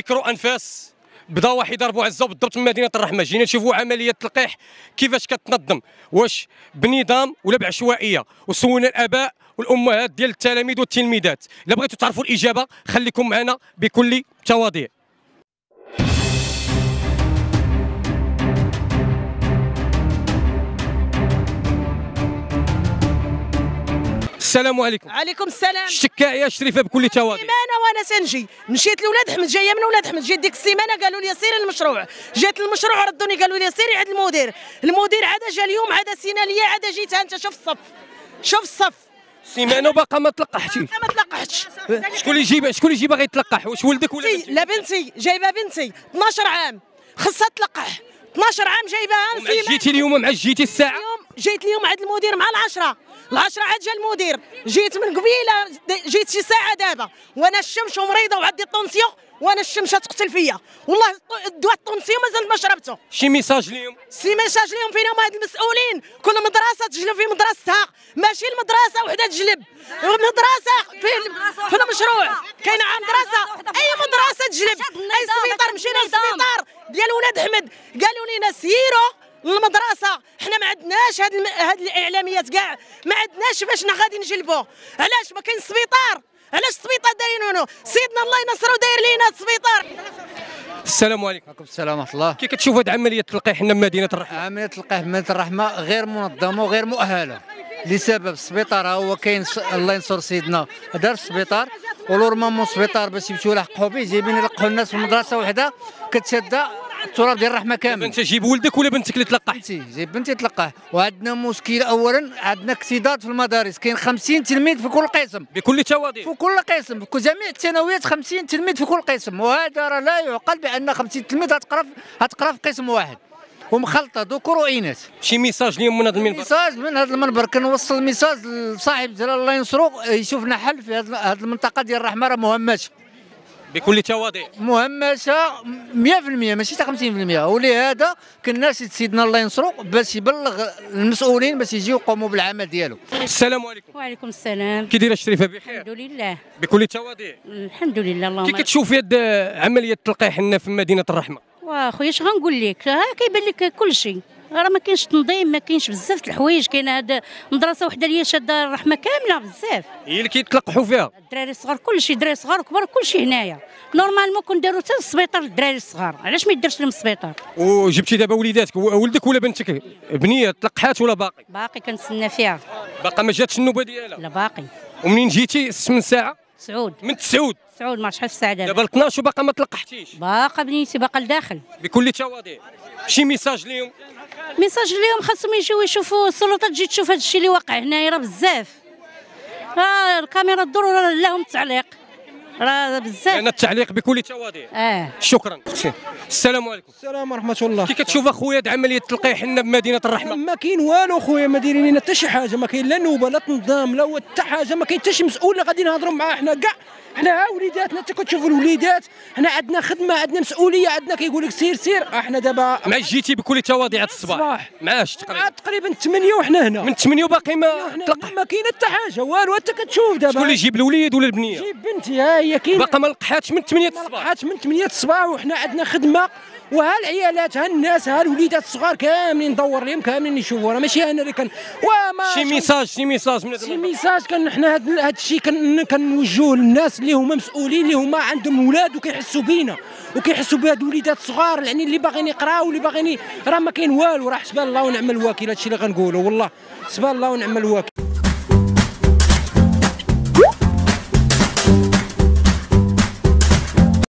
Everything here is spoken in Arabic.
كيكروا انفاس، بداو واحد يضربوا عزه بالضبط من مدينه الرحمه. جينا نشوفوا عمليه تلقيح كيفاش كتنظم، واش بنظام ولا بعشوائيه، وسولنا الاباء والامهات ديال التلاميذ والتلميذات. الا بغيتوا تعرفوا الاجابه خليكم معنا بكل تواضع. السلام عليكم. عليكم السلام. الشكاية يا شريفه بكل تواضع. سيمانه وانا سنجي، مشيت لولاد احمد، جايه من ولاد احمد، جيت ديك السيمانه قالوا لي سيري المشروع، جيت للمشروع ردوني قالوا لي سيري عند المدير عاد جا اليوم عاد سينا ليا عاد جيت انت شوف الصف، شوف الصف. سيمانه وباقا ما تلقحتيش. ما تلقحتش. شكون اللي يجي باغي يتلقح؟ واش ولدك ولا بنتك؟ لا بنتي، جايبه بنتي 12 عام خصها تلقح، 12 عام جايباها. جيتي اليوم مع جيتي الساعه؟ جيت اليوم عند المدير مع العشرة عاد جا المدير، جيت من قبيله، جيت شي ساعه دابا وانا الشمس ومريضه وعندي الطونسيون وانا الشمس تقتل فيا والله. الدواء الطونسيون مازال ما شربته. شي ميساج ليهم؟ سي ميساج ليهم فينا هما هاد المسؤولين، كل مدرسه تجلب في مدرستها، ماشي المدرسه وحده تجلب، مدرسه في المشروع كاينه مدرسه، اي مدرسه تجلب، اي سبيطار. مشينا للسبيطار ديال ولاد احمد قالوا لنا سيروا للمدرسه، حنا ما عندناش هاد الاعلاميات كاع، ما عندناش باش غادي نجلبوه. علاش ما كاين السبيطار؟ علاش السبيطار دايرينو؟ سيدنا الله ينصرو داير لينا السبيطار. السلام عليكم. وعليكم السلام ورحمه الله. كي كتشوف هاد عمليه التلقيح هنا بمدينه الرحمه؟ عمليه التلقيح بمدينه الرحمه غير منظمه وغير مؤهله، لسبب السبيطار هو كاين الله ينصر سيدنا دار السبيطار، ولورمامون السبيطار باش يمشيو يلقحوا به جايبين يلقحوا الناس في مدرسه وحده كتشدى التراب ديال الرحمه كامل. انت جيب ولدك ولا بنتك اللي تلقح؟ جيب بنتي تلقح. وعندنا مشكل، اولا عندنا اكسداد في المدارس، كاين 50 تلميذ في كل قسم بكل تواضع، في كل قسم، في جميع الثانويات 50 تلميذ في كل قسم، وهذا راه لا يعقل بان 50 تلميذ غتقرا في قسم واحد ومخلطه ذكور واناث. شي ميساج اليوم من هذا المنبر؟ ميساج من هذا المنبر كنوصل ميساج لصاحب جلال الله ينصرو يشوف لنا حل في هذه المنطقه ديال الرحمه، راه مهمشه بكل تواضع، مهمشه 100% ماشي حتى 50%. ولهذا كناشد سيدنا الله ينصرو باش يبلغ المسؤولين باش يجيو يقوموا بالعمل ديالو. السلام عليكم. وعليكم السلام. كي دايره شريفه؟ بخير الحمد لله بكل تواضع. الحمد لله. اللهم كي كتشوفي هاد عمليه التلقيح هنا في مدينه الرحمه؟ واخويا اش غنقول لك، كيبان لك كل شيء، راه ما كاينش تنظيم، ما كاينش بزاف د الحوايج. كاينه هاد مدرسه وحده اللي شاده الرحمه كامله بزاف، هي اللي كيتلقحوا فيها الدراري الصغار كل شيء، دراري صغار وكبار كل شيء هنايا. نورمالمون كنديروا حتى السبيطار للدراري الصغار، علاش ما يديرش لهم السبيطار؟ وجبتي دابا وليداتك، ولدك ولا بنتك بنيه تلقحات ولا باقي؟ باقي كنتسنى فيها. باقا ما جاتش النوبه ديالها؟ لا باقي. ومنين جيتي من ساعه؟ سعود. من سعود ما شحال في الساعه دابا 12 وباقا ما تلقحتيش؟ باقا بنيتي باقا لداخل. بكل تواضع. شي ميساج ليهم؟ ميساج اليوم خاصهم يجيو يشوفوا السلطات، تجي تشوف هذا الشيء اللي واقع هنايا، راه بزاف. الكاميرا تدور وراه لهم التعليق، راه بزاف. انا التعليق بكل تواضع. شكرا. السلام عليكم. السلام ورحمه الله. كي كتشوف اخويا هاد عمليه التلقيح لنا بمدينه الرحمه؟ ما كاين والو خويا، ما دايرين لنا حتى شي حاجه، ما كاين لا نوبه لا تنظام لا حتى حاجه، ما كاين حتى شي مسؤول اللي غادي نهضروا معاه. حنا كاع حنا وليداتنا، انت كتشوف الوليدات، حنا عندنا خدمه، عندنا مسؤوليه، عندنا كيقول لك سير. احنا دابا مع جيتي بكل تواضع هاد الصباح معاش تقريبا 8 وحنا هنا من 8 وباقي ما تلقح، ما كاين حتى حاجه والو. انت كتشوف دابا شكون اللي يجيب الوليد ولا البنيه؟ جيب بنتي، ها هي كاين باقا ما لقحاتش من 8 الصباح. ما لقحاتش من 8 الصباح، وحنا عندنا خدمه، وها العيالات ها الناس ها الوليدات الصغار كاملين ندور لهم، كاملين يشوفوا، راه ماشي انا اللي وما شي ميساج من شي ميساج حنا هذا الشيء كنوجهوه للناس اللي هما مسؤولين، اللي هما عندهم ولاد وكيحسوا بينا وكيحسوا بهاد الوليدات الصغار، يعني اللي باغيين يقراو واللي باغيين، راه ما كاين والو، راه حسبان الله ونعم الوكيل. هادشي اللي غنقولوا والله، حسبان الله ونعم الوكيل.